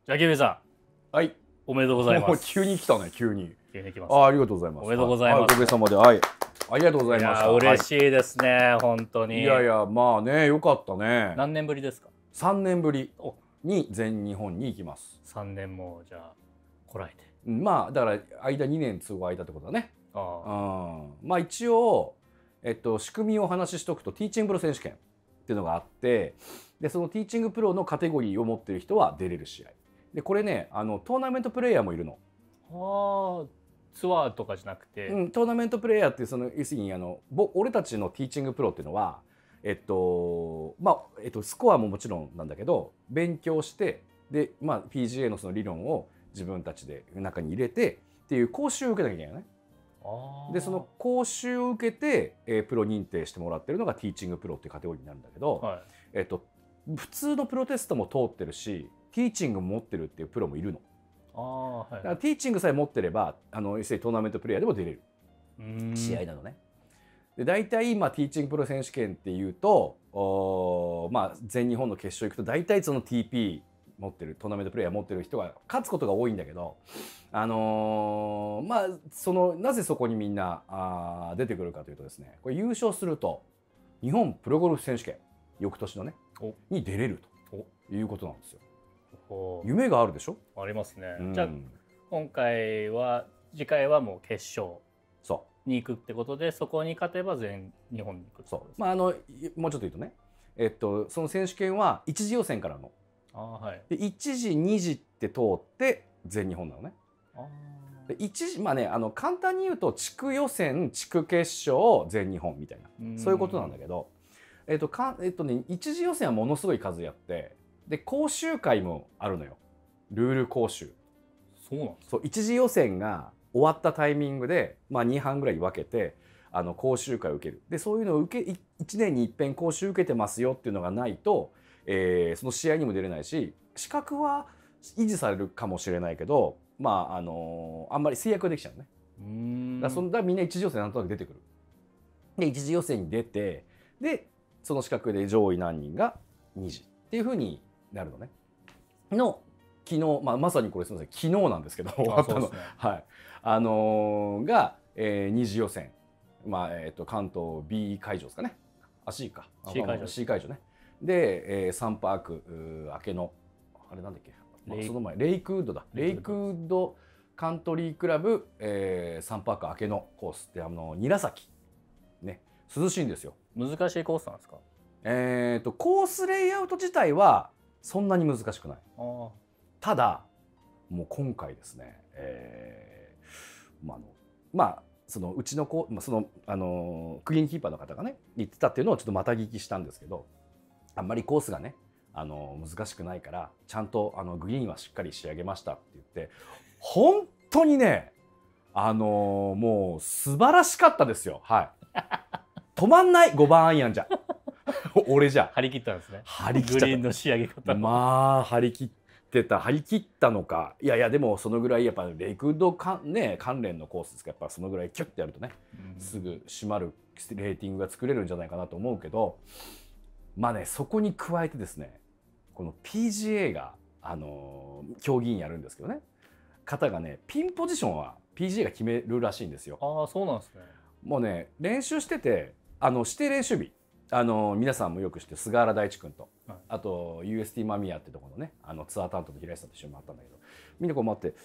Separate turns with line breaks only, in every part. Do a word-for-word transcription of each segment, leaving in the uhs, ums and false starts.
じゃあキュウビさ
はい。
ん、おめでとうござい
もう
ます。
急に来たね、急に。
急に来ます。
あ、ありがとうございます。
おめでとうございます。
はい、おかげさまで、はい。ありがとうございました。
いや嬉しいですね、本当に。
いやいや、まあね、よかったね。
何年ぶりですか？
さんねんぶりに全日本に行きます。
さんねんもじゃあこらえて。
まあだから間にねん都合空いたってことだね。
ああ。
うん。まあ一応えっと仕組みをお話ししとくとティーチングプロ選手権っていうのがあって、でそのティーチングプロのカテゴリーを持ってる人は出れる試合。でこれね、あのトーナメントプレーヤーもいるの。
はあ。ツアーとかじゃなくて、
うん、トーナメントプレーヤーっていうその要するにあのぼ俺たちのティーチングプロっていうのは、えっとまあえっと、スコアももちろんなんだけど勉強してで、まあ、ピージーエー のその理論を自分たちで中に入れてっていう講習を受けなきゃいけないよね。
あ
でその講習を受けて、えー、プロ認定してもらってるのがティーチングプロっていうカテゴリーになるんだけど、
はい、
えっと、普通のプロテストも通ってるしティーチングも持ってるっていうプロもいるの。
あ、はい、
だからティーチングさえ持ってればあの要するにトーナメントプレーヤーでも出れる試合なのね。で大体今ティーチングプロ選手権っていうとお、まあ、全日本の決勝行くと大体その ティーピー 持ってるトーナメントプレーヤー持ってる人が勝つことが多いんだけど、あのー、まあそのなぜそこにみんなあ出てくるかというとですね、これ優勝すると日本プロゴルフ選手権翌年のねに出れるということなんですよ。夢があるでしょ。
ありますね。
うん、
じゃあ今回は次回はもう決勝に行くってことで、そこに勝てば全日本に行く。
そう。まああのもうちょっと言うとね、えっとその選手権は一次予選からの。
あ、はい。
でいち次に次って通って全日本なのね。あでいち次まあねあの簡単に言うと地区予選地区決勝全日本みたいなそういうことなんだけど、えっとかえっとね一次予選はものすごい数やって。で講習会もあるのよ。ルール講習。
そうなんですか。
そう一次予選が終わったタイミングで、まあ、に班ぐらい分けてあの講習会を受ける。でそういうのを受けいちねんにいっぺん講習受けてますよっていうのがないと、えー、その試合にも出れないし資格は維持されるかもしれないけど、まああのー、あんまり制約ができちゃうね。
うーん
だからそんだみんな一次予選なんとなく出てくる。で一次予選に出てでその資格で上位何人がに次っていうふうになるのね。の昨日、まあ、まさにこれすみません昨日なんですけど終わったの、ね、はいあのー、が、えー、二次予選、まあえー、と関東 B 会場ですかね。あ C か
C 会場
C 会場ね。で、えー、サンパーク明けのあれなんだっけ、まあ、その前レイクウッドだレイクウッドカントリークラブ、えー、サンパーク明けのコースってあの韮崎ね涼しいんですよ。
難しいコースなんですか？
えー、とコースレイアウト自体はそんなに難しくない。あただもう今回ですね、えー、まああのまあそのうちの子、まあ、そのあのクリーンキーパーの方がね言ってたっていうのをちょっとまた聞きしたんですけど、あんまりコースがねあの難しくないからちゃんとあのグリーンはしっかり仕上げましたって言って本当にねあのもう素晴らしかったですよ。はい止まんないごばんアイアンじゃ俺じゃ
張り切ったんですね。
張り切っちゃった。
グリーンの仕上げ方
まあ張り切ってた張り切ったのかいやいやでもそのぐらいやっぱレイクウッドか、ね、関連のコースですからやっぱそのぐらいキュッてやるとね、うん、すぐ締まるレーティングが作れるんじゃないかなと思うけど、まあねそこに加えてですねこの ピージーエー があのー、競技員やるんですけどね方がねピンポジションは ピージーエー が決めるらしいんですよ。
ああそうなんですね。
もうね練習しててあの指定練習日あの皆さんもよく知ってる菅原大地君と、はい、あと ユーエスティー マミヤってところのねあのツアー担当の平井さんと一緒に回ったんだけどみんなこう回って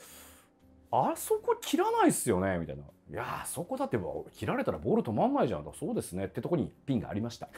「あそこ切らないっすよね」みたいな「いやそこだって切られたらボール止まんないじゃん」そうですねってとこにピンがありました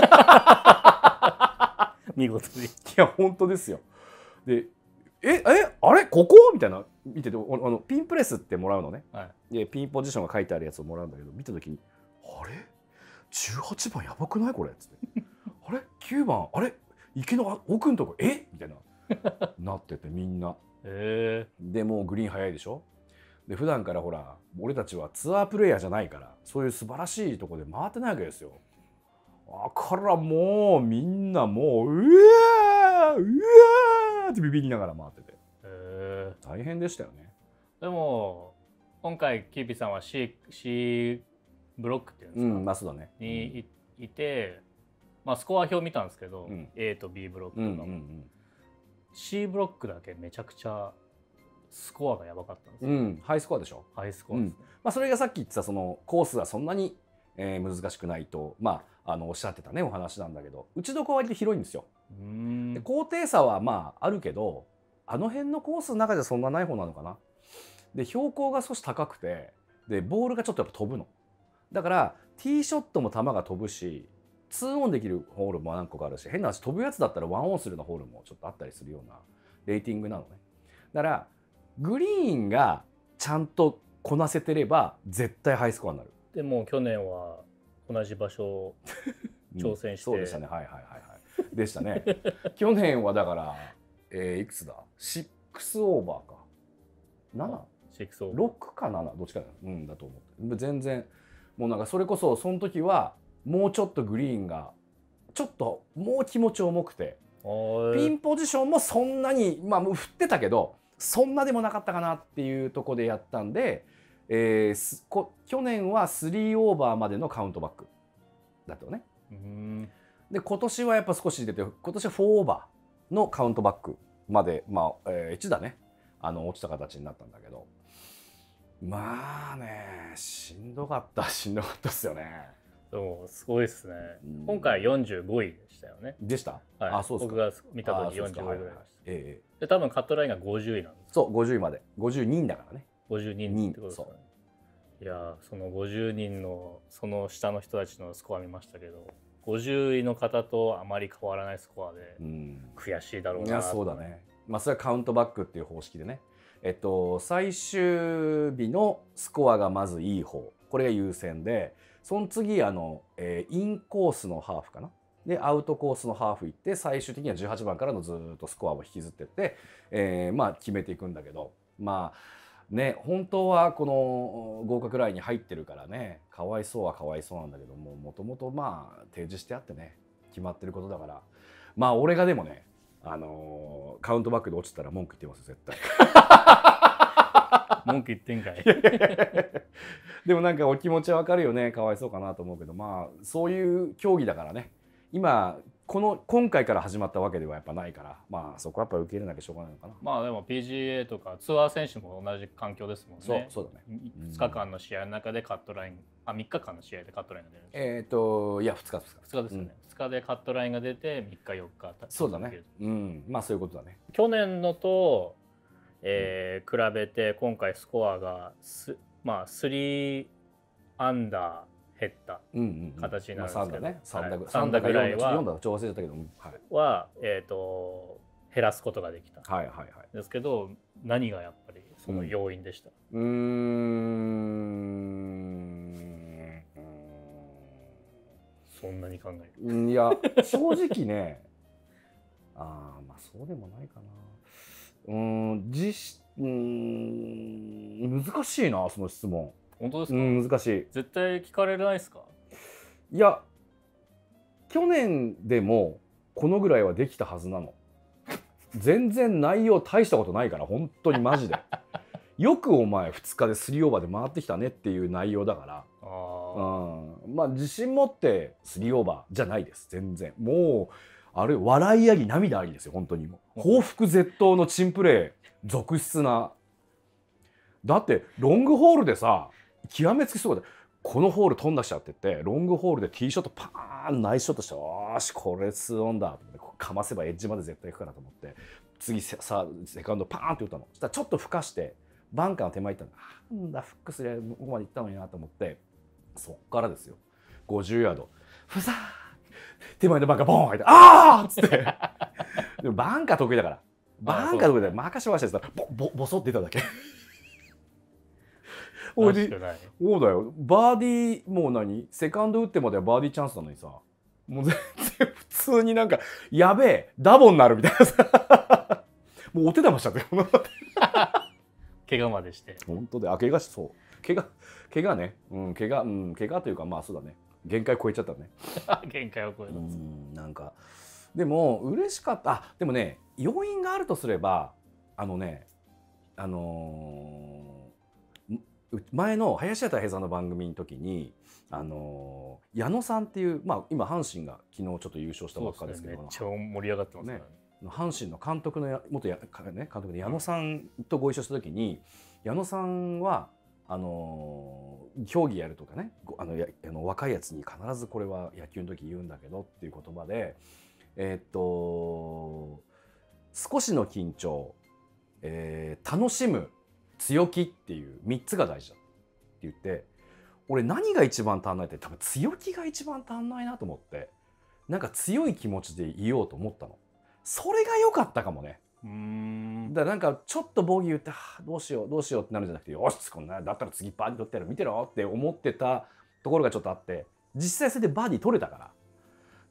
見事に。い
や本当ですよ。でええあれここみたいな見ててあのピンプレスってもらうのね、はい、でピンポジションが書いてあるやつをもらうんだけど見た時にあれじゅうはちばんやばくないこれっつってあれきゅうばんあれ池の奥のとこえみたいななっててみんな、えー、でもうグリーン早いでしょ。で普段からほら俺たちはツアープレイヤーじゃないからそういう素晴らしいとこで回ってないわけですよ。だからもうみんなもううわーうわーってビビりながら回ってて、えー、大変でしたよね。
でも今回キーピーさんは C, Cブロックっていうんですか、
うん、マスだね
にいて、まあ、スコア表見たんですけど、うん、A と B ブロックの、うんうんうん、 C ブロックだけめちゃくちゃスコアがやばかったんですよ。
うん、ハイスコアでしょ。
ハイスコアですね。うん、
まあそれがさっき言ってたそのコースはそんなに、えー、難しくないと、まあ、あのおっしゃってたねお話なんだけど、打ちどころは割と広いんですよ。うん、で高低差はまああるけど、あの辺のコースの中ではそんなない方なのかな。で標高が少し高くて、でボールがちょっとやっぱ飛ぶの。だからティーショットも球が飛ぶし、ツーオンできるホールも何個かあるし、変な話飛ぶやつだったらワンオンするようなホールもちょっとあったりするようなレーティングなのね。だからグリーンがちゃんとこなせてれば絶対ハイスコアになる。
でも去年は同じ場所を挑戦して、
うん、そうでしたね。はいはいはいはいでしたね去年はだから、えー、いくつだシックスオーバーかなな、ろくかななどっちかだ、うん、だと思って、全然もうなんかそれこそその時はもうちょっとグリーンがちょっともう気持ち重くて、ピンポジションもそんなにまあ振ってたけどそんなでもなかったかなっていうところでやったんで、えー、こ去年はスリーオーバーまでのカウントバックだったよね。うんで今年はやっぱ少し出て、今年はフォーオーバーのカウントバックまでまあ、えー、いちだねあの落ちた形になったんだけど、まあねしんどかったしんどかったっすよね。
でもすごいですね。今回よんじゅうごいでしたよね。
でした。
はい、あ、そうですか。僕が見た時よんじゅうごいぐらいでした。ええ。で多分カットラインがごじゅういなんです。
そう、ごじゅういまで。ごじゅうにんだからね。
ごじゅうにんってことですかね。いやそのごじゅうにんのその下の人たちのスコア見ましたけど、ごじゅういの方とあまり変わらないスコアで悔しいだろうな。いや
そうだね。まあそれはカウントバックっていう方式でね。えっと最終日のスコアがまずいい方、これが優先で。その次あの、えー、インコースのハーフかなでアウトコースのハーフ行って最終的にはじゅうはちばんからのずっとスコアを引きずってって、えー、まあ決めていくんだけど、まあね本当はこの合格ラインに入ってるからねかわいそうはかわいそうなんだけども、もともとまあ提示してあってね決まってることだから、まあ俺がでもねあのー、カウントバックで落ちたら文句言ってますよ絶対
文句言ってんかい
でもなんかお気持ちはわかるよね、かわいそうかなと思うけど、まあそういう競技だからね、今この今回から始まったわけではやっぱないから、まあそこはやっぱ受け入れなきゃしょうがないのかな。
まあでも ピージーエー とかツアー選手も同じ環境ですもんね。
そうそうだね。
ふつかかんの試合の中でカットライン、あみっかかんの試合でカットラインが出るんです。
えっといやふつかふつか
ふつかですよね、うん、ふつかでカットラインが出てみっかよっか
そうだね。うん、まあそういうことだね。
去年のと、えー、比べて今回スコアがすまあスリーアンダー減った形になるんですけど、
さんだね、
さんだぐらいは
よんだ調整だったけど、
はいはえっと減らすことができた。
はいはいはい。
ですけど何がやっぱりその要因でした。
うーん。
そんなに考える。
いや正直ね、ああまあそうでもないかな。うん、実うん難しいなその質問。
本当ですか？
うん、難しい。
絶対聞かれないですか？
いや去年でもこのぐらいはできたはずなの。全然内容大したことないから本当にマジでよくお前ふつかでスリーオーバーで回ってきたねっていう内容だから、あ、うん、まあ自信持ってスリーオーバーじゃないです。全然もうあれ笑いあり涙ありですよ本当に。もう報復絶倒の珍プレー続出な。だってロングホールでさ極めつきそうだ。このホール飛んだしちゃってってロングホールでティーショットパーンナイスショットして、よーしこれツーオンだと思ってかませばエッジまで絶対行くからと思って次さセカンドパーンって打ったの。そしたらちょっとふかしてバンカーの手前行ったの。なんだフックすりゃここまで行ったのになと思って、そっからですよごじゅうヤードふざー手前でバンカーボーン入ってあーっつってでもバンカー得意だからバンカー得意だから任しましたらボボボソって出ただけおいでそうだよバーディーもう何セカンド打ってまではバーディーチャンスなのにさ、もう全然普通になんかやべえダボになるみたいなさもうお手玉しちゃって
怪我までして
本当で、あ怪我しそう怪我怪我ね、うん怪我うん怪我というかまあそうだね限界超えちゃったね
限界を超えた。
うんなんかでも嬉しかった。あでもね要因があるとすればあのねあのー、前の林家たい平さんの番組の時にあのー、矢野さんっていう、まあ、今阪神が昨日ちょっと優勝したばっかですけど、
めっちゃ盛り上がってますね。
阪神の監督の元や、ね、監督の矢野さんとご一緒した時に、矢野さんはあの競技やるとかね、あのやあの若いやつに必ずこれは野球の時言うんだけどっていう言葉で、えー、っと少しの緊張、えー、楽しむ、強気っていうみっつが大事だって言って、俺何が一番足んないって多分強気が一番足んないなと思って、なんか強い気持ちでいようと思ったの。それが良かったかもね。うーん、だからなんかちょっとボギー言って、はあ、どうしようどうしようってなるんじゃなくて、よしこんなだったら次バーディー取ってやる見てろって思ってたところがちょっとあって、実際それでバーディー取れたから、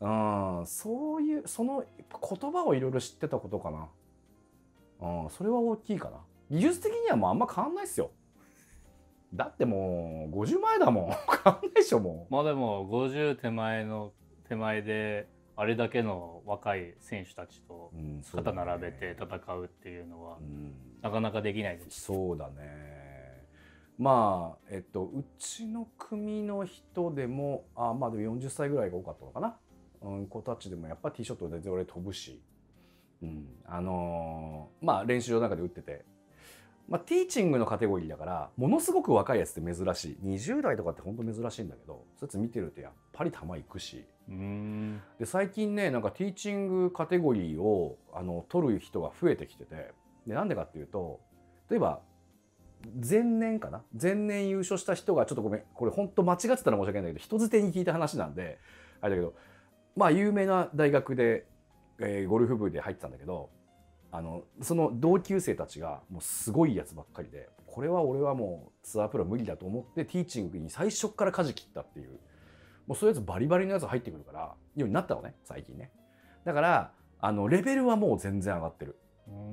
うん、そういうその言葉をいろいろ知ってたことかな。うん、それは大きいかな。技術的にはもうあんま変わんないっすよ。だってもうごじゅうまえだもん。変わんないでしょもう。
まあでもごじゅう手前の手前であれだけの若い選手たちと肩並べて戦うっていうのはなかなかできないです。
そうだね。まあえっとうちの組の人でもあまあでもよんじゅっさいぐらいが多かったのかな、うん、子たちでもやっぱティーショット全然俺飛ぶし、うん、あのー、まあ練習の中で打ってて、まあ、ティーチングのカテゴリーだからものすごく若いやつって珍しい。にじゅう代とかって本当珍しいんだけど、そういうやつ見てるとやっぱり球いくし、うーん、で最近ねなんかティーチングカテゴリーをあの取る人が増えてきてて、でなんでかっていうと、例えば前年かな前年優勝した人がちょっとごめんこれ本当間違ってたら申し訳ないんだけど人づてに聞いた話なんであれだけど、まあ有名な大学で、えー、ゴルフ部で入ってたんだけど、あのその同級生たちがもうすごいやつばっかりで、これは俺はもうツアープロ無理だと思ってティーチングに最初から舵切ったっていう、もうそういうやつバリバリのやつ入ってくるからようになったのね最近ね。だからあのレベルはもう全然上がってる。うーん、うん、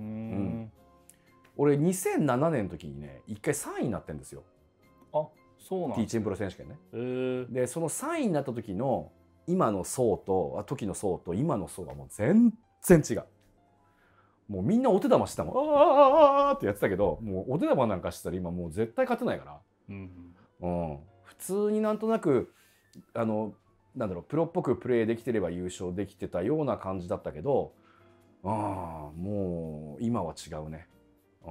俺にせんななねんの時にね一回さんいになってんですよ。
あ、そうなんですか。
ティーチングプロ選手権ね。
へー。
でそのさんいになった時の今の層と時の層と今の層がもう全然違う。もうみんなお手玉してたもん。あーってやってたけど、もうお手玉なんかしてたら今もう絶対勝てないから、うんうん、普通になんとなくあのなんだろうプロっぽくプレーできてれば優勝できてたような感じだったけど、あもう今は違うね。うん、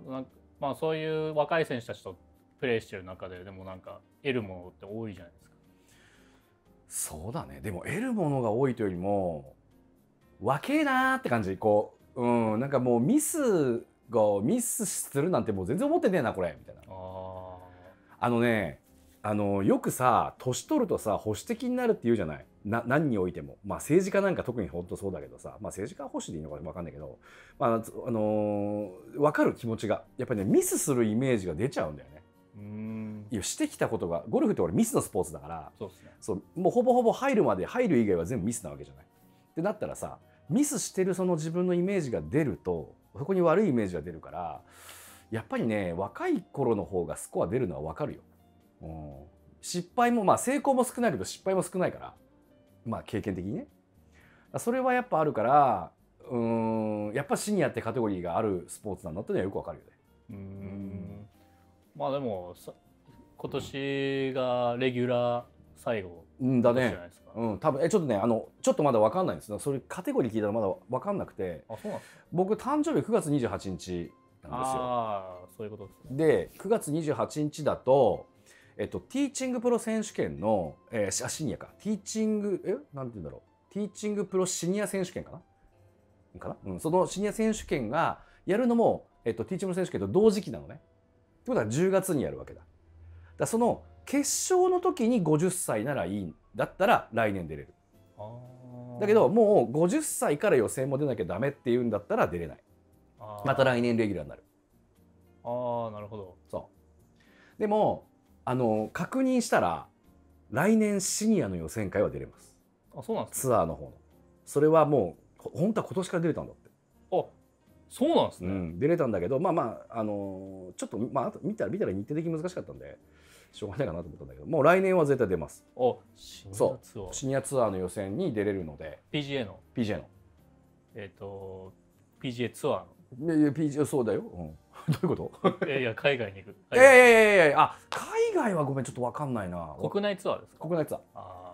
なんかまあそういう若い選手たちとプレーしてる中ででもなんか得るものって多いじゃないですか。
そうだね。でも得るものが多いというよりもわけえなーって感じ。こう、うん、なんかもうミスがミスするなんてもう全然思ってねえなこれみたいな。ああのね、あのよくさ年取るとさ保守的になるって言うじゃない。な何においても、まあ政治家なんか特に本当そうだけどさ、まあ政治家は保守でいいのか分かんないけど、まああのー、分かる気持ちがやっぱりねミスするイメージが出ちゃうんだよね。うーん、いやしてきたことがゴルフって俺ミスのスポーツだから、そうですね。そうもうほぼほぼ入るまで入る以外は全部ミスなわけじゃない。ってなったらさミスしてるその自分のイメージが出るとそこに悪いイメージが出るから、やっぱりね若い頃の方がスコア出るのは分かるよ。うん、失敗もまあ成功も少ないけど失敗も少ないから、まあ経験的にね。それはやっぱあるから、うーんやっぱシニアってカテゴリーがあるスポーツなんだってのはよく分かるよね。うーん、
まあでも今年がレギュラー最後
だね。うん、多分えちょっとねあのちょっとまだ分かんないんですよ。それカテゴリー聞いたらまだ分かんなくて。
あ、そうなんですか。
僕誕生日くがつにじゅうはちにちなんですよ。
ああ、そういうことですね。
でくがつにじゅうはちにちだと、えっと、ティーチングプロ選手権の、えー、シニアかティーチングえなんて言うんだろうティーチングプロシニア選手権かなかな、うん、そのシニア選手権がやるのも、えっと、ティーチング選手権と同時期なのね。ってことはじゅうがつにやるわけだ。だからその決勝の時にごじゅっさいならいいんだったら来年出れる。だけどもうごじゅっさいから予選も出なきゃダメっていうんだったら出れない。また来年レギュラーになる。
ああ、なるほど。
そうでもあの確認したら来年シニアの予選会は出れます。
あ、そうなんですか。
ツアーの方のそれはもう本当は今年から出れたんだって。
あ、そうなんですね。
うん、出れたんだけどまあまああのちょっとまあ見たら見たら日程的に難しかったんでしょうがないかなと思ったんだけど、もう来年は絶対出ます。
あ、シニアツアー。
そうシニアツアーの予選に出れるので。
ピージーエー の
ピージーエー の
えっと ピージーエー ツアー
のいや ピージーエー そうだよ、うん、どういうこと？
いや海外に行く。
いやいやいやいやあ海外はごめんちょっと分かんないな。
国内ツアーですか？
国内ツアー。
あ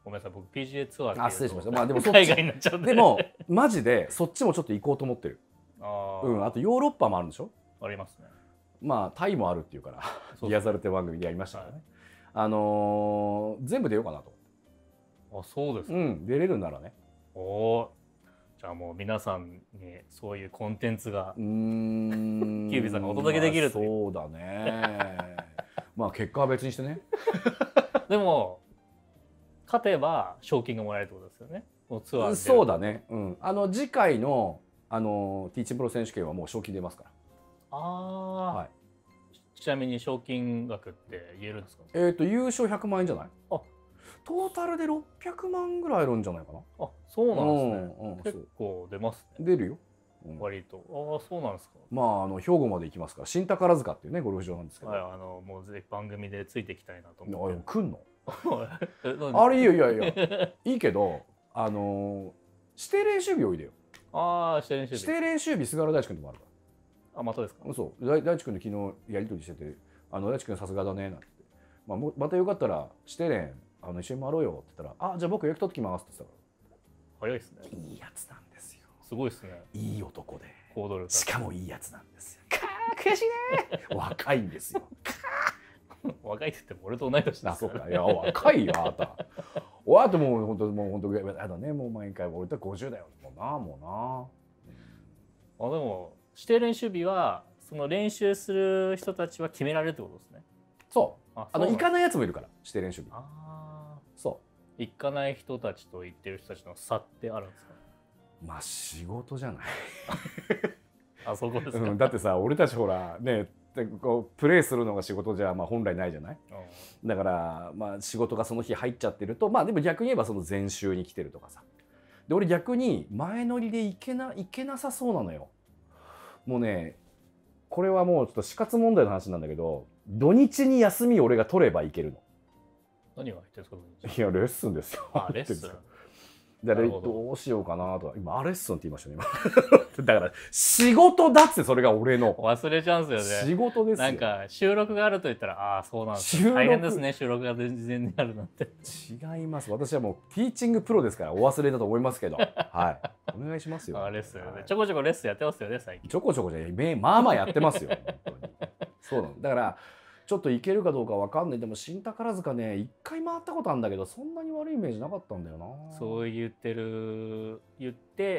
ごめんなさい、僕 ピージーエー ツアーって
あ、失礼しました。まあでもそっ
海外になっちゃうんで。
でもマジでそっちもちょっと行こうと思ってる。
あ、
うん、あとヨーロッパもあるんでしょ。
ありますね。
まあタイもあるっていうからリアザルって番組でやりましたからね、はい、あのー、全部出ようかなと。
あ、そうですか。
うん、出れるならね。
おお、じゃあもう皆さんにそういうコンテンツがうーんキュービーさんがお届けできるという、
まあ、そうだねまあ結果は別にしてね
でも勝てば賞金がもらえるってことですよね。ツアー
そうだね、うん、あの次回のあのティーチンプロ選手権はもう賞金出ますから。
ああ、はい、ちなみに賞金額って言えるんですか？
えっと優勝ひゃくまんえんじゃない？あ、トータルでろっぴゃくまんぐらいあるんじゃないかな。
あ、そうなんですね。うんうん、結構出ますね。
出るよ、
うん、割と。ああ、そうなんですか。
まああの兵庫まで行きますから、新宝塚っていうねゴルフ場なんですけど、
はい、あのもうぜひ番組でついていきたいなと思って。
来んのあれいいよ、いやいやいいけど、あの指定練習日おいでよ。ああ、指定練習日。指定練習日菅原大地君ともあるから。
あ、またですか。
そう大地君と昨日やり取りしてて、あの大地君さすがだねなんて、まあ、またよかったら指定練あの一緒に回ろうよって言ったら、あ、じゃあ僕予約取ってきますって言ってたから。
早いですね。
いいやつなんですよ。
すごいですね。
いい男で、
行動力、
しかもいいやつなんですよ。かー悔しいね若いんですよ。
若いって言っても俺と同い年です。
あ、そうか。いや若いよあなた。おあともう本当もう本当やだね、もう毎回俺とごじゅうだよもうなも
うな。あ、でも指定練習日はその練習する人たちは決められるってことですね。
そう。あの行かないやつもいるから指定練習日。ああ。そう。
行かない人たちと行ってる人たちの差ってあるんですか？
まあ仕事じゃない。
あそこですか、
うん、だってさ俺たちほらねこうプレーするのが仕事じゃまあ本来ないじゃない。だからまあ仕事がその日入っちゃってると、まあでも逆に言えばその前週に来てるとかさ。で俺逆に前乗りで行けな行けなさそうなのよ。もうねこれはもうちょっと死活問題の話なんだけど、土日に休み俺が取れば行けるの。
何が入ってるんですか？土日。
いやレッスンですよ。
あ、レッスン。
だからどうしようかなとか、今レッスンって言いましたね今だから仕事だっつって、それが俺の
忘れちゃうんですよね。
仕事ですよ。なん
か収録があると言ったら、ああそうなんですね、大変ですね収録が事前にあるなんて。
違います、私はもうティーチングプロですから、お忘れだと思いますけどはいお願いしますよ。
あレッスン、はい、ちょこちょこレッスンやってますよね最近。
ちょこちょこじゃまあまあやってますよ本当にそうなの。だからちょっと行けるかどうかわかんない。でも新宝塚ね一回回ったことあるんだけど、そんなに悪いイメージなかったんだよな。
そう言ってる言って、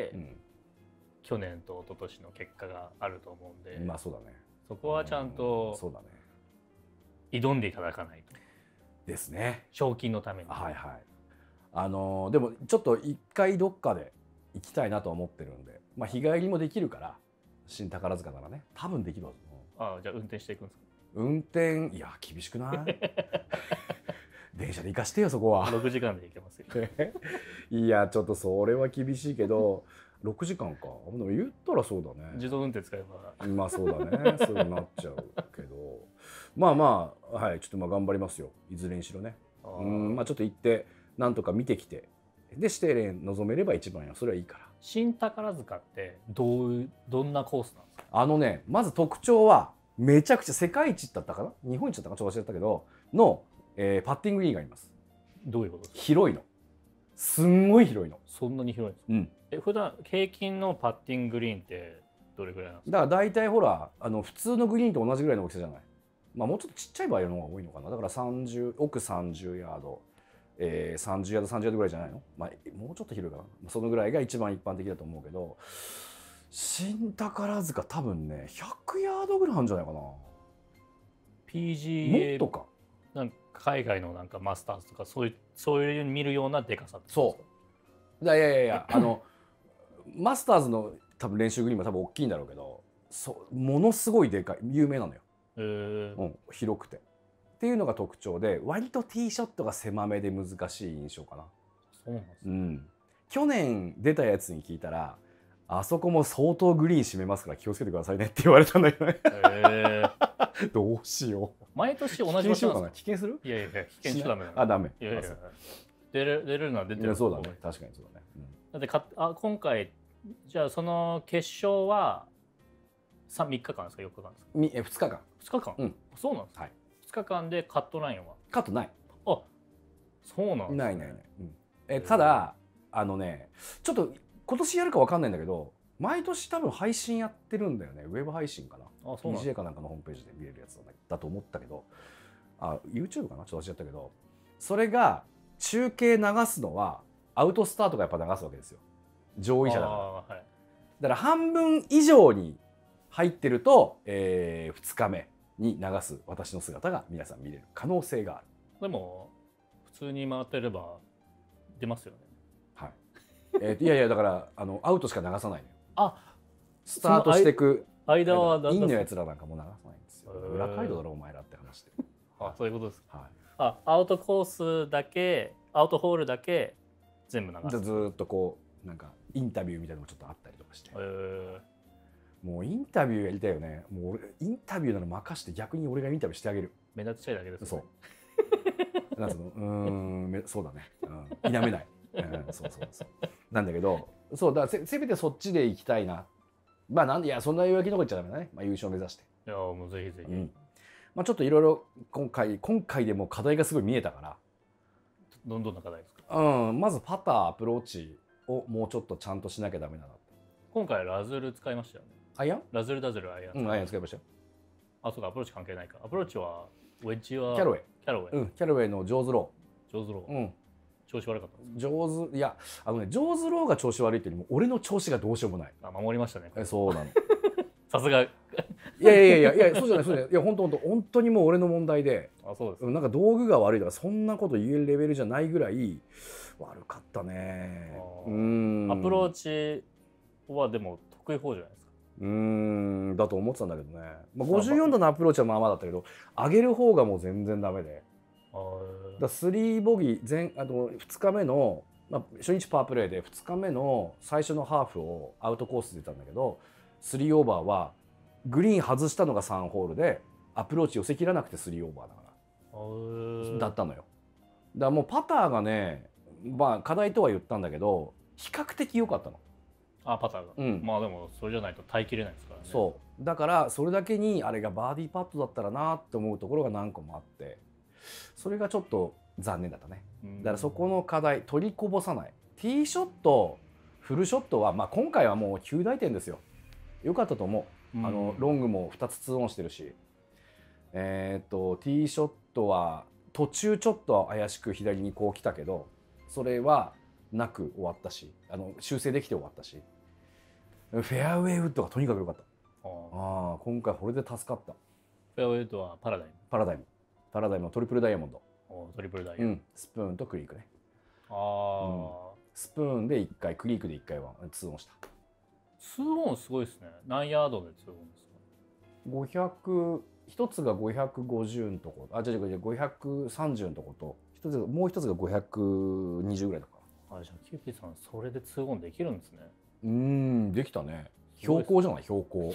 うん、去年と一昨年の結果があると思うんで、
まあそうだね、
そこはちゃんと、うん、そうだね、挑んでいただかないと
ですね、
賞金のために。
はいはい。あのー、でもちょっと一回どっかで行きたいなと思ってるんで、まあ日帰りもできるから新宝塚ならね多分できるはず。
ああ、じゃあ運転していくんですか？
運転、いや厳しくない電車で行かしてよそこは。
ろくじかんで行けますよ
いやちょっとそれは厳しいけどろくじかんか。でも言ったらそうだね、
自動運転使えば。
まあそうだねそうなっちゃうけどまあまあはい、ちょっとまあ頑張りますよいずれにしろね。うん、まあちょっと行ってなんとか見てきて、で指定練望めれば一番や、それはいいから。
新宝塚ってどうどんなコースなんですか？あ
のね、まず特徴はめちゃくちゃ世界一だったかな、日本一だったかちょっと忘れたけどの、えー、パッティンググリーンがあります。
どういうことですか？
広いの、すんごい広いの。
そんなに広いんですか？うん、え普段平均のパッティンググリーンってどれぐらいなんですか？
だから大体ほらあの普通のグリーンと同じぐらいの大きさじゃない。まあもうちょっとちっちゃい場合の方が多いのかな。だからさんじゅう奥さんじゅうヤード、えー、さんじゅうヤードさんじゅうヤードぐらいじゃないの。まあもうちょっと広いかな。そのぐらいが一番一般的だと思うけど、新宝塚多分ねひゃくヤードぐらいあるんじゃないかな。
ピージーエー
もっとか。
なんか海外のなんかマスターズとかそういうそういう見るようなでかさって
ことですか？そういやいやいやあのマスターズの多分練習グリーンも多分大きいんだろうけど、そうものすごいでかい有名なのよ。えーうん、広くてっていうのが特徴で、割とティーショットが狭めで難しい印象かな。
そうなんですね。
うん、去年出たやつに聞いたら、あそこも相当グリーン締めますから気をつけてくださいねって言われたんだけどね。えー、どうしよう。
毎年同じ場所なんですか？
危険する？
いやいや危険しちゃダメだ。
あダメ。
いやいや出れ出れるのは出てる。
そうだね、確かにそうだね。
うん、だってかあ今回じゃあその決勝はみっかかんですかよっかかんですか？
みえふつかかん。
ふつかかん、うん、そうなんですか、はい、ふつかかんでカットラインは
カットない。
あそうなんですね。
ないないない、うん、えただあのねちょっと今年やるかわかんないんだけど毎年多分配信やってるんだよね。ウェブ配信かな。あ、そうなん ピージェー かなんかのホームページで見れるやつだと思ったけど、あ YouTube かなちょっと忘れちゃったけど、それが中継流すのはアウトスタートがやっぱ流すわけですよ。上位者だから、はい、だから半分以上に入ってると、えー、ふつかめに流す私の姿が皆さん見れる可能性がある。
でも普通に回ってれば出ますよね。はい。
えー、いやいやだからあのアウトしか流さないのよ。あ、スタートしていく
間は
インのやつらなんかも流さないんですよ。裏街道だろお前らって話で。
あ、そういうことですか。はい。あ、アウトコースだけ、アウトホールだけ全部流す。
ずーっとこうなんかインタビューみたいなのもちょっとあったりとかして。えー、もうインタビューやりたいよね。もう俺インタビューなの任して逆に俺がインタビューしてあげる。
目立ちたいだけです、ね。
そう。なんつうの、うーん、そうだね。うん、否めない。うん、そうそうそう。なんだけど、そうだからせせめてそっちで行きたいな。まあなんでいやそんな弱気のこと言っちゃダメだね。まあ優勝目指して。
いやもうぜひぜひ。うん、
まあちょっといろいろ今回今回でも課題がすごい見えたから。
どんどんな課題ですか。
うん、まずパターアプローチをもうちょっとちゃんとしなきゃダメだなと。
今回ラズル使いましたよね。
アイアン？
ラズルダズルアイアン。
うん、アイアン使いましたよ。
あ、そうかアプローチ関係ないか。アプローチはウェッジは
キャロウェイ。
キャロウェイ。
うん、キャロウェイのジョーズロ
ー。ジョーズロー。
うん。
調子悪かったんですか。
ジョーズいやあのねジョーズローが調子悪いっていうよりも俺の調子がどうしようもない。
あ、守りましたね。
え、そうなの。
さすが。い
やいやいやいやそうじゃないそうじゃないいや本当本当本当にもう俺の問題で。
あ、そうです。
なんか道具が悪いとかそんなこと言えるレベルじゃないぐらい悪かったね。
うん。アプローチはでも得意方じゃないですか。
うーんだと思ってたんだけどね。まあ、ごじゅうよんどのアプローチはまあまあだったけど上げる方がもう全然ダメで。だスリーボギー前あのふつかめの、まあ、初日パワープレーでふつかめの最初のハーフをアウトコースで出たんだけどスリーオーバーはグリーン外したのがさんホールでアプローチ寄せきらなくてスリーオーバーだからだったのよ。だからもうパターがね、まあ、課題とは言ったんだけど比較的良かったの。
あ、パターが、うん、まあでもそれじゃないと耐えきれないですからね。
そうだからそれだけにあれがバーディーパットだったらなって思うところが何個もあってそれがちょっと残念だったね。だからそこの課題取りこぼさない。ティーショットフルショットは、まあ、今回はもうきゅう大点ですよ。良かったと思う。あのロングもふたつツーオンしてるし、えー、とティーショットは途中ちょっと怪しく左にこう来たけどそれはなく終わったしあの修正できて終わったしフェアウェイウッドがとにかく良かった。ああ今回これで助かった。
フェアウェイウッドはパラダイム
パラダイムパラダイムのトリプルダイヤモンド。
おトリプルダイヤ、うん、
スプーンとクリークね。あ
あ、うん、
スプーンでいっかいクリークでいっかいはツーオンした。
ツーオンすごいですね。何ヤードでツーオンですか。
ごひゃく一つがごひゃくごじゅうのとこあじゃあごひゃくさんじゅうのとこと一つもう一つがごひゃくにじゅうぐらいとか。
あじゃあキューピーさんそれでツーオンできるんですね。
うんできたね。標高じゃない標高。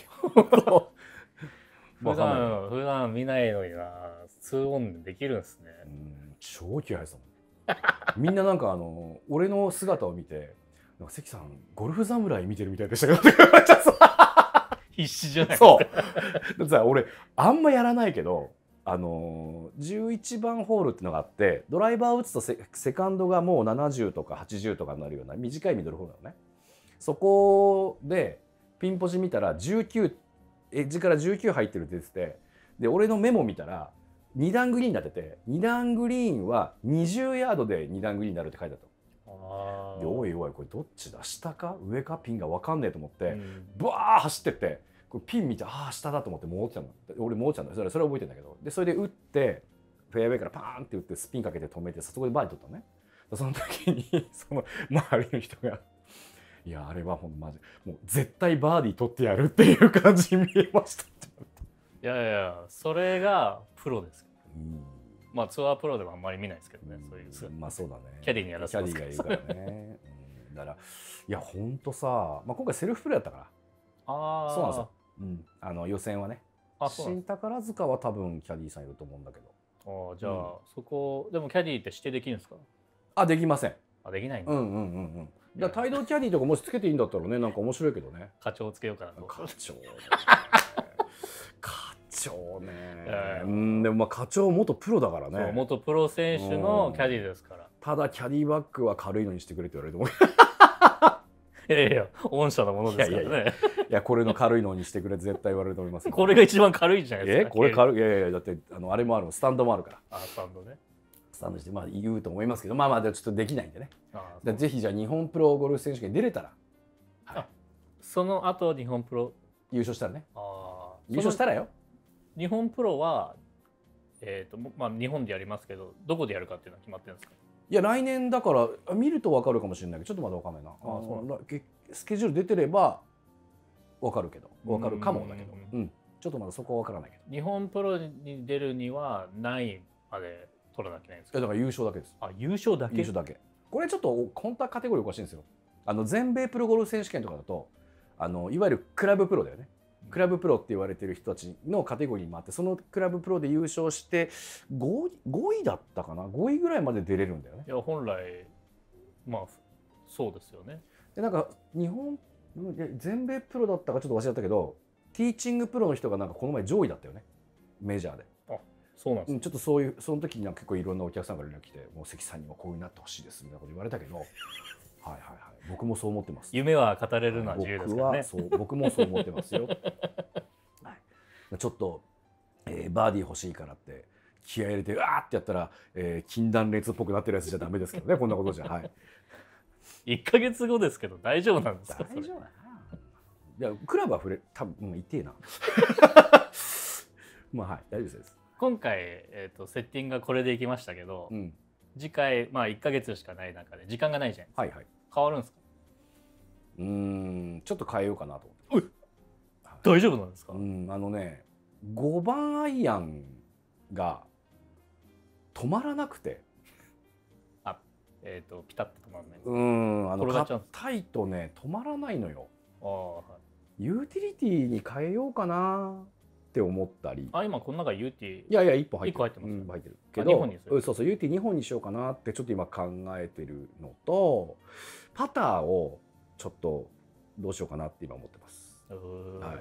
普段普段見ないのになツーオンできるんですね。
うん超気合いさみんななんかあの俺の姿を見てなんか関さんゴルフ侍見てるみたいでしたけど
必死じゃないですか。
そうだってさ俺あんまやらないけどあのじゅういちばんホールってのがあってドライバー打つと セ, セカンドがもうななじゅうとかはちじゅうとかになるような短いミドルホールなのね。そこでピンポジ見たらじゅうきゅうエッジからじゅうきゅう入ってるって出ててで俺のメモ見たらに段グリーンになっててに段グリーンはにじゅうヤードでに段グリーンになるって書いてあった。あおいおいこれどっちだ下か上かピンが分かんねえと思って、うん、ブワー走ってってこれピン見てああ下だと思って戻ってたの。俺戻ってたんだそれそれは覚えてんだけどでそれで打ってフェアウェイからパーンって打ってスピンかけて止めてそこでバーディー取ったのね。その時にその周りの人がいやあれはほんまマジもう絶対バーディー取ってやるっていう感じに見えましたって。
いやいやそれがプロです。うんまあツアープロではあんまり見ないですけどね、うん、そういう
まあそうだね
キャディーにやらせてます
キャディーがいるからね、うん、だからいやほんとさ、まあ、今回セルフプレーだったからああそうなんですよ、うん、あの予選はね新宝塚は多分キャディーさんいると思うんだけど
あじゃあ、うん、そこでもキャディーって指定できるんですか。
あできません。
あできないんだ。
うんうんうんうんだから帯同キャディーとかもしつけていいんだったらねなんか面白いけどね。
課長をつけようかなと。
課長課長ねうんでもまあ課長元プロだからね。
そう元プロ選手のキャディーですから
ただキャディバッグは軽いのにしてくれって言われると思う。
いやいや、御社のものですからね。
いやいやいや、いやこれの軽いのにしてくれって絶対言われると思います。
これが一番軽いじゃないですか。
えこれ軽い、いやいやだってあのあれもある、スタンドもあるから。
あ、スタンドね。
スタンドしてまあ言うと思いますけど、まあまあちょっとできないんでね。あぜひじゃあ日本プロゴルフ選手権に出れたら、
はい、その後日本プロ
優勝したらね。
あ
優勝したらよ。
日本プロはえっ、ー、とまあ日本でやりますけど、どこでやるかっていうのは決まってるんですか。
いや来年だから見ると分かるかもしれないけど、ちょっとまだ分かんないな。あそうスケジュール出てれば分かるけど、分かるかもだけど、うん、ちょっとまだそこは分からないけど。
日本プロに出るには何位まで取らなきゃいけないんですか。
だから優勝だけです。
あ、優勝だけ。
優勝だけ。これちょっと本当はカテゴリーおかしいんですよ。あの全米プロゴルフ選手権とかだと、あのいわゆるクラブプロだよね。クラブプロって言われてる人たちのカテゴリーもあって、そのクラブプロで優勝してごい、ごいだったかな、ごいぐらいまで出れるんだよね。
いや本来まあそうですよね。
でなんか日本全米プロだったかちょっと忘れちゃったけど、ティーチングプロの人がなんかこの前上位だったよね、メジャーで。
あ、そうなんです、ね、
ちょっとそういうその時には結構いろんなお客さんから連絡来て、もう関さんにはこういうなってほしいですみたいなこと言われたけどはいはいはい、僕もそう思ってます。
夢は語れるのは自由ですからね。僕は
そう僕もそう思ってますよ。はい、ちょっと、えー、バーディー欲しいからって気合い入れてうわーってやったら、えー、禁断列っぽくなってるやつじゃダメですけどねこんなことじゃ。はい。
いっかげつごですけど大丈夫なんですか。
大丈夫だな。いやクラブは触れ多分、うん、痛えな。まあはい大丈夫です。今
回、えーと、セッティングがこれでいきましたけど、うん、次回まあいっかげつしかない中で時間がないじゃん。
はいはい。
変わるんですか。
うーんちょっと変えようかなと思って。
大丈夫なんですか。
うんあのねごばんアイアンが止まらなくて。
あえっ、ー、とピタッと止まらない。
うんあの硬いとね止まらないのよ。あ、はい、ユーティリティに変えようかなって思ったり。
あ今この中ユーティ
いやいやいっぽん入ってる。
いっこ入ってます、
うん、入ってるけど、うんそうそうユーティにほんにしようかなってちょっと今考えてるのと、パターをちょっとどうしようかなって今思ってます。
はい、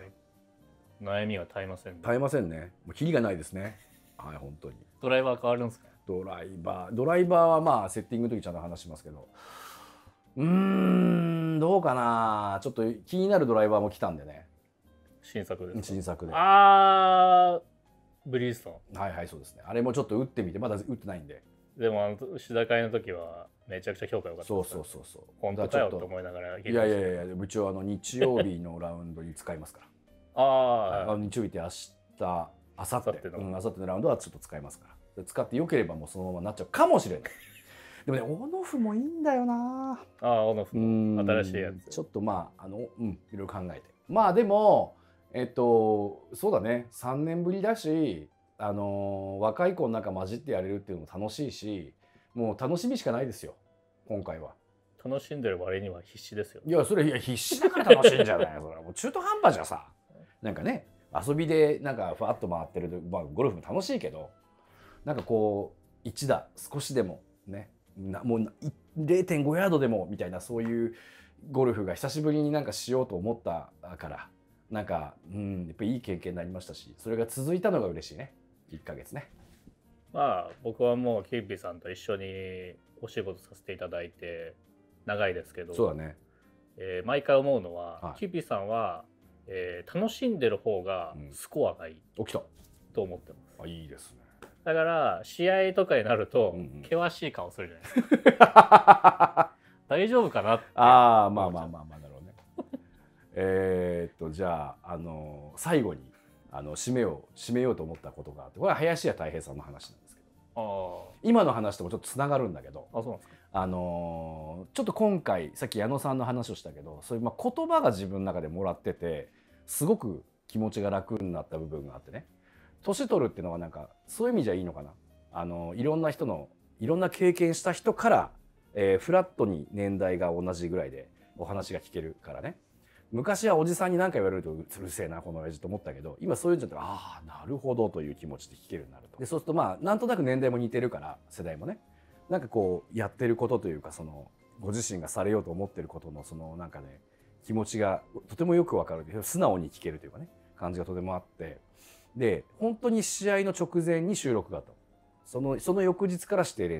悩みは絶えませんね。
絶えませんね。もうキリがないですね。はい本当に。
ドライバー変わるんですか。
ドライバードライバーはまあセッティングの時ちゃんと話しますけど、うーんどうかな。ちょっと気になるドライバーも来たんでね。
新作です。
新作で。
ああブリヂストン。
はいはいそうですね。あれもちょっと打ってみて、まだ打ってないんで。
でもあの志田会の時はめちゃくちゃ評価良かった。
そうそうそうそう。
本当かよと思いながら。
いやいやいやうちはあの日曜日のラウンドに使いますから。
ああ
日曜日って明日明後日の明後日のラウンドはちょっと使いますから。使って良ければもうそのままなっちゃうかもしれない。でもねオンオフもいいんだよな。
ああオンオフも新しいやつ。
ちょっとまああのうんいろいろ考えて。まあでもえっとそうだねさんねんぶりだし。あのー、若い子の中混じってやれるっていうのも楽しいし、もう楽しみしかないですよ今回は。
楽しんでる割には必死ですよ。
いやそれいや必死だから楽しいんじゃないそれはもう中途半端じゃさなんかね遊びでなんかふわっと回ってると、まあ、ゴルフも楽しいけどなんかこう一打少しでもねなもう れいてんご ヤードでもみたいなそういうゴルフが久しぶりになんかしようと思ったからなんかうんやっぱいい経験になりましたし、それが続いたのが嬉しいね。いっかげつね。
まあ僕はもうキューピーさんと一緒にお仕事させていただいて長いですけど、
そうだね、
えー、毎回思うのは、はい、キューピーさんは、えー、楽しんでる方がスコアがいい、
うん、起きた
と思ってます。
あいいですね。
だから試合とかになると、うんうん、険しい顔するじゃないですか。大丈夫かなって。
ああまあまあまあまあだろうね。えっとじゃあ、あのー、最後にあの締めを締めようと思ったことがあって、これは林家たい平さんの話なんですけど、あ今の話ともちょっとつながるんだけど、
あそうなんですか。
あのー、ちょっと今回さっき矢野さんの話をしたけど、そういうまあ言葉が自分の中でもらっててすごく気持ちが楽になった部分があってね。年取るっていうのはなんかそういう意味じゃいいのかな。あのいろんな人のいろんな経験した人から、えー、フラットに年代が同じぐらいでお話が聞けるからね。昔はおじさんに何か言われるとうるせえなこの親父と思ったけど、今そういうんじゃなくてああなるほどという気持ちで聞けるようになると。でそうするとまあなんとなく年代も似てるから世代もね、なんかこうやってることというか、そのご自身がされようと思ってることのそのなんかね気持ちがとてもよくわかる、素直に聞けるというかね感じがとてもあって、で本当に試合の直前に収録があった。そのその翌日から指定練習日っ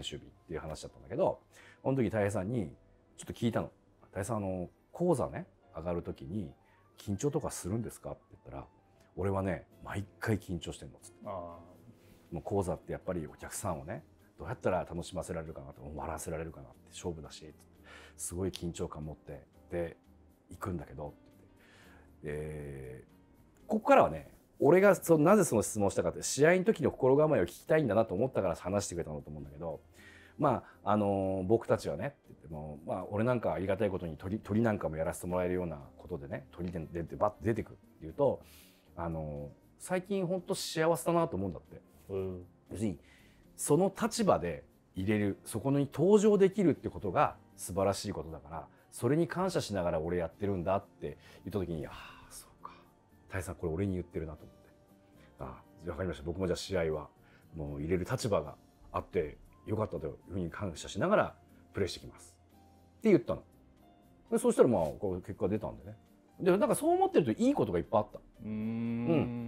っていう話だったんだけど、この時たい平さんにちょっと聞いたの。たい平さん、あの講座ね上がる時に緊張とかするんですかって言ったら、俺はね毎回緊張してんのっつって。あもう講座ってやっぱりお客さんをねどうやったら楽しませられるかなと笑わせられるかなって勝負だし、すごい緊張感持ってで行くんだけどって言って、えー、ここからはね俺がそなぜその質問をしたかって、試合の時の心構えを聞きたいんだなと思ったから話してくれたんだと思うんだけど、まああのー、僕たちはねって言っても、まあ、俺なんかありがたいことに鳥鳥なんかもやらせてもらえるようなことでね、鳥で出てバッと出てくっていうと、あのー、最近本当幸せだなと思うんだって。うん、要するにその立場で入れる、そこに登場できるってことが素晴らしいことだから、それに感謝しながら俺やってるんだって言った時に、ああそうか、たいさんこれ俺に言ってるなと思って、ああ分かりました、僕もじゃあ試合はもう入れる立場があってよかったというふうに感謝しながらプレーしてきますって言ったの。でそうしたらまあこう結果出たんでね。でなんかそう思ってるといいことがいっぱいあった。うーん、うん、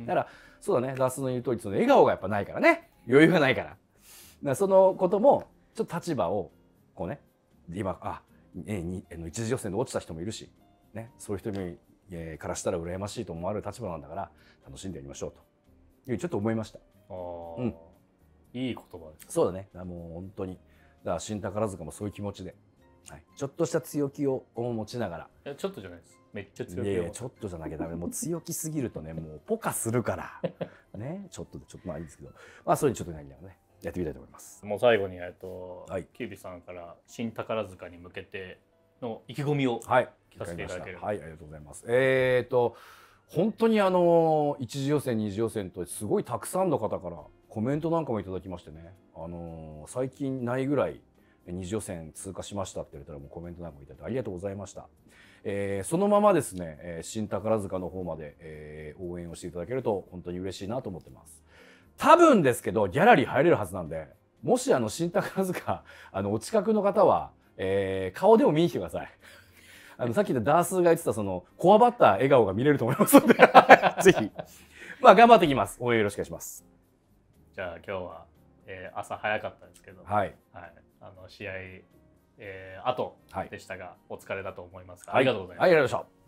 だからそうだね、ダースの言う通り、その笑顔がやっぱないからね、余裕がないから、だからそのこともちょっと立場をこうね、今あえに一次予選で落ちた人もいるし、ね、そういう人に、えー、からしたら羨ましいと思われる立場なんだから楽しんでやりましょうというちょっと思いました。あ、
うん、いい言葉ですね。
そうだね、だもう本当にだから新宝塚もそういう気持ちで、はい、ちょっとした強気を持ちながら。
いやちょっとじゃないです、めっちゃ強気。
いやいやちょっとじゃなきゃダメ、もう強気すぎるとねもうポカするからね、ちょっとでちょっとまあいいんですけど、まあそれにちょっと何やらねやってみたいと思います。
もう最後にえっと、はい、キュービさんから新宝塚に向けての意気込みを聞かせていただければ。
はい、はい、ありがとうございます。えーと本当にあの一次予選二次予選とすごいたくさんの方からコメントなんかもいただきましてね、あのー、最近ないぐらい二次予選通過しましたって言われたらもうコメントなんかもいただいてありがとうございました。えー、そのままですね、えー、新宝塚の方まで、えー、応援をしていただけると本当に嬉しいなと思ってます。多分ですけどギャラリー入れるはずなんで、もしあの新宝塚あのお近くの方は、えー、顔でも見に来てください。あのさっきでダースが言ってたそのこわばった笑顔が見れると思いますのでぜひまあ頑張っていきます。応援よろしくお願いします。
じゃあ今日は、えー、朝早かったですけど、
はい、
はい、あの試合、えー、後でしたが、はい、お疲れだと思いますが、
はい、
ありがとうございました。
はい、ありがとうございました。